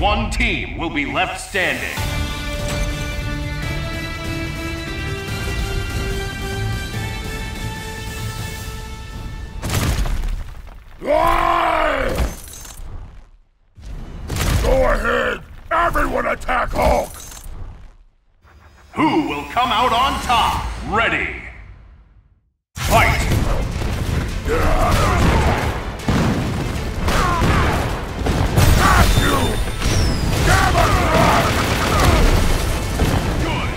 one team will be left standing. Go ahead! Everyone attack Hulk! Who will come out on top? Ready! Fight! Got you! Gamma Crush! Good!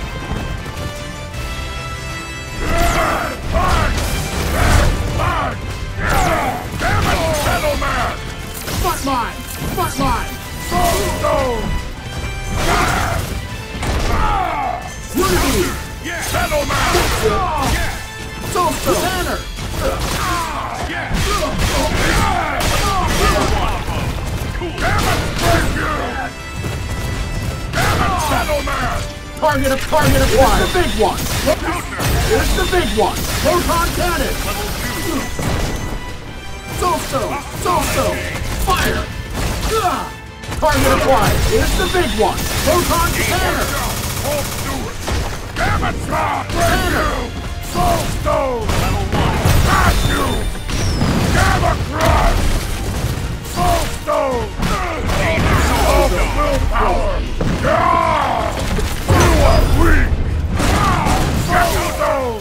Damn it, Settleman! Spotlight! Spotlight! Stone! Unity! Yeah! Settleman! Social! Banner! Yeah! Damn it, thank you! Damn it, Settleman! Target acquired! Here's the big one! Here's the big one! Proton cannon! Social! Social! Fire! Target acquired! Here's the big one! Proton cannon! Hulk, do it! Damn it, Scott! Thank you! Soul Stone! Got you! Gamma Crush! Soul Stone! Hulk willpower! You are weak! Soul Stone!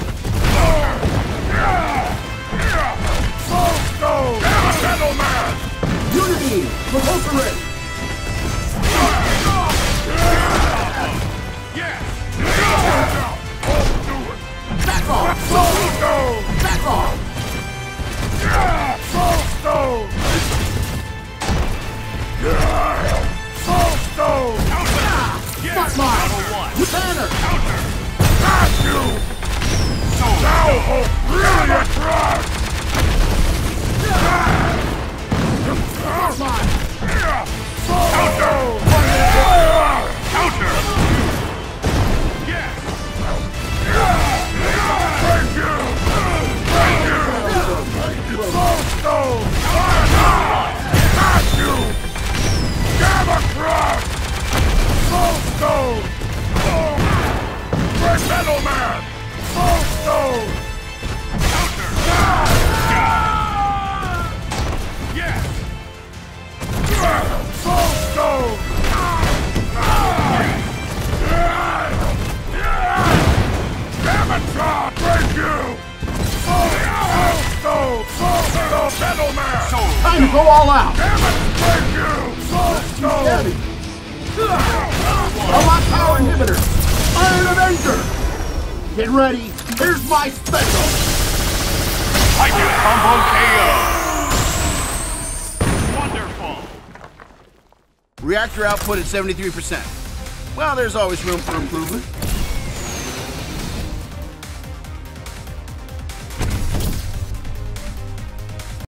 Soul Stone! Settleman! Unity! Repulsorate! Back off! Soul Stone! Back off! Soul Stone! Soul Stone! Spotlight! Banner! Got you! Now Hulk really attracts! Spotlight! Soul Stone! Counter! Thank you! Thank you! Soul Stone! Got you! Gamma Crush! Soul Stone! Great Settleman! Soul Stone! Yes! Soul Stone! Damn it, God! Thank you! Soul Stone! Soul Stone! Settleman! Time to go all out! Damn it! Thank you! Soul Stone! Heavy! Unlock power inhibitor! Iron Avenger! Get ready! Here's my special! Hyper Combo KO! Wonderful! Reactor output at 73%. Well, there's always room for improvement.